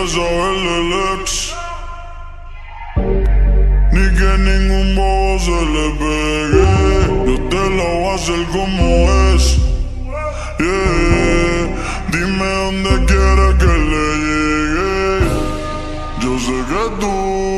saber del ex, ni que ningún bobo se le pegue. Yo te la voy a hacer como es, yeah. Dime dónde quieres que le llegue. Yo sé que tú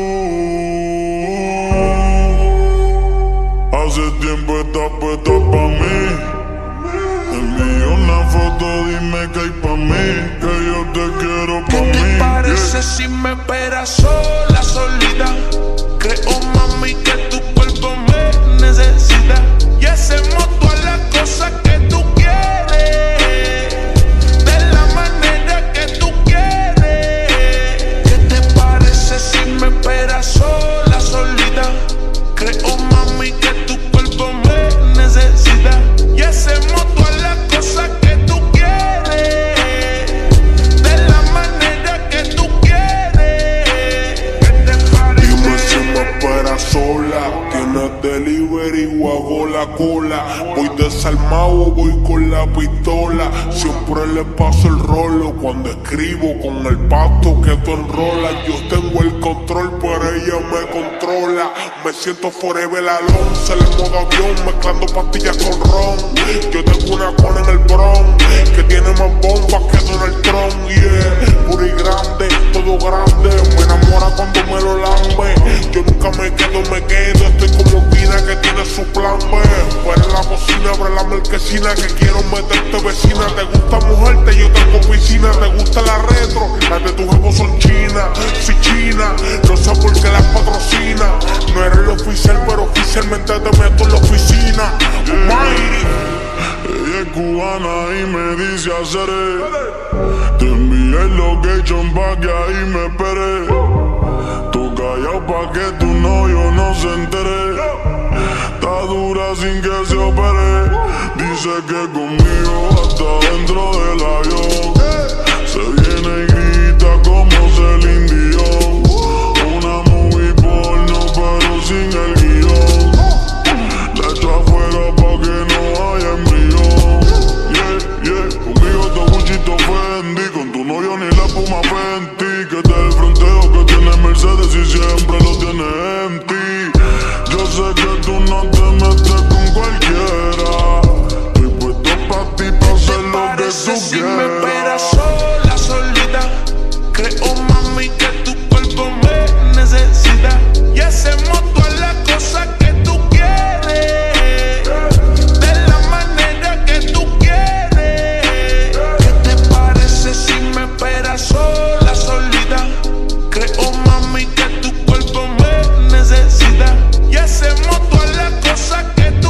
hace tiempo estás puesta pa' mí. Envío una foto, dime que hay pa' mí, que yo te quiero pa' mí. ¿Qué te parece si me esperas sola, solita? Creo, mami, que tu cuerpo me necesita y hacemos todas las cosas que tú quieres, de la manera que tú quieres. ¿Qué te parece si me esperas sola, solita? Creo, mami, que tu cuerpo me necesita y hacemos todas las cosas que tú quieres, de la manera que tú quieres. Dime si me esperas sola, tienes delivery o hago la cola. Voy desarmado, voy con la pistola. Siempre le paso el rolo cuando escribo con el pasto que tú enrolas. Yo tengo el control, pero ella me controla. Me siento forever alone, sale en modo avión, mezclando pastillas con ron. Yo tengo una cona en el bron que tiene más bombas que Donald Trump, yeah. Puro y grande, todo grande. Me enamora cuando me lo lambe. Yo nunca me quedo, estoy como vida que tiene su plan B. Fuera en la cocina, abre la marquesina, que quiero meterte vecina. Te gusta mojarte, yo tengo piscina. Te gusta la retro, las de tu jefe son chinas. Si china, no sé por qué las patrocina. No eres el oficial, pero oficialmente te meto en la oficina. Ella es cubana y me dice haceré. Te envié el location pa' que ahí me esperé. Tú callao pa' que tu novio no se entere. Está dura sin que se opere. Dice que conmigo hasta dentro del avión. Se viene y grita como Celine Dion. Una movie porno pero sin el guión. Le echo a fuego pa' que no haya embrión. Yeah, yeah, conmigo te Gucci te Fendi. Con tu novio ni la Puma Fenty. Que te el fronteo que tiene Mercedes y siempre lo tiene empty. Yo sé que tú no te metes con cualquiera. Estoy puesto pa' ti pa' hacer lo que tú Si me quieras. esperas sola, solita, creo, mami, que tu cuerpo me necesita y hacemos todas las cosas que tú quieres, de la manera que tú quieres. ¿Qué te parece si me esperas sola, solita? Creo, mami, que tu cuerpo me necesita y hacemos todas las cosas que tú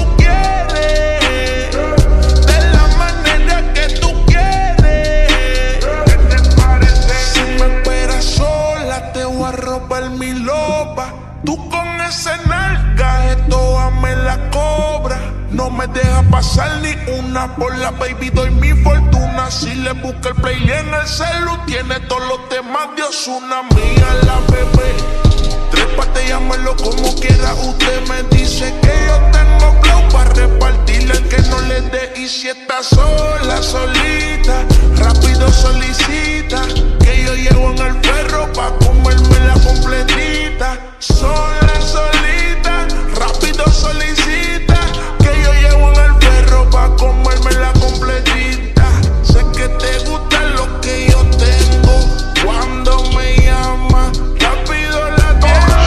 quieres, de la manera que tú quieres. ¿Qué te parece? Si me esperas sola, te voy a robar mi loba. Tú con ese nalga, esto me la cobra. No me deja pasar ni una por la baby, doy mi fortuna. Si le busca el play en el celu, tiene todos los temas de Ozuna. Mía la bebé, trépate, llámalo como quiera. Usted me dice que yo tengo flow para repartirle al que no le dé. Y si está sola, solita, rápido solicita, que yo llevo en el perro pa' comérmela completita. Sola, solita, rápido solicita, que yo llevo en el perro pa' comérmela completita. Sé que te gusta lo que yo tengo, cuando me llama, rápido la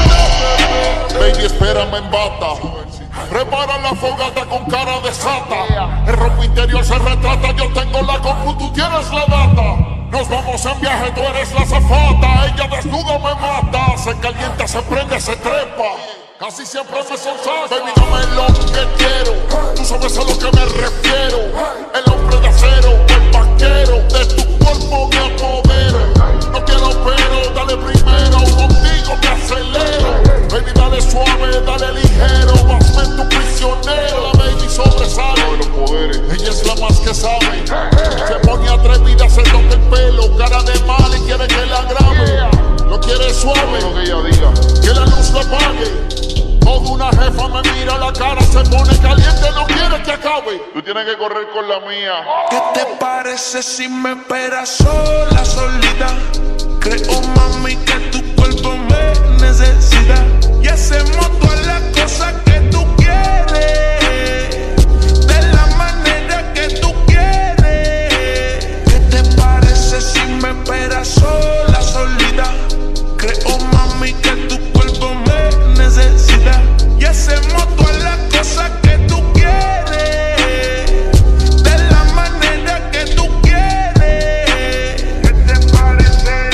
tienda. Baby, espérame en bata. Prepara la fogata con cara de sata. El ropa interior se retrata. Yo tengo la compu, tú tienes la data. Nos vamos en viaje, tú eres la azafata. Ella desnuda me mata. Se calienta, se prende, se trepa. Casi siempre me sonsaca. Baby, dame lo que quiero. Tú sabes a lo que me refiero. El hombre de acero, el vaquero. De tu cuerpo me apodero. No quiero pero, dale primero. Contigo me acelero. Baby, dale suave, dale ligero. Hazme tu prisionero. La baby sobresale. Ella es la más que sabe. Se pone atrevida, se toca el pelo. Cara de mal y quiere que la grabe. Lo quiere suave, lo que ella diga. Que la luz la apague. Toda una jefa me mira la cara, se pone caliente, no quiere que acabe. Tú tienes que correr con la mía. ¿Qué te parece si me esperas sola, solita? Creo, mami, que tu cuerpo me necesita y hacemos todas las cosas que tú quieres, de la manera que tú quieres. ¿Qué te parece si me esperas sola, solita? Creo, mami, que tu cuerpo me necesita y hacemos todas las cosas que tú quieres, de la manera que tú quieres. ¿Qué te parece?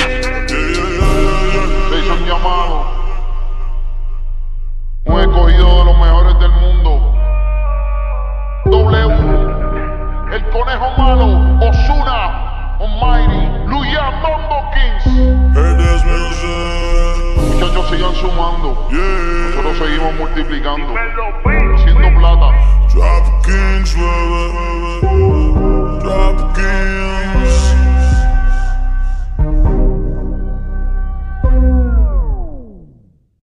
Se hizo un llamado, un escogido de los mejores del mundo. W, el conejo malo, Ozuna, Almighty, Luyan, Mambo Kings. Eres music. Muchachos, sigan sumando. Yeah. Nosotros seguimos multiplicando, haciendo plata. Drop Kings, baby. Drop Kings.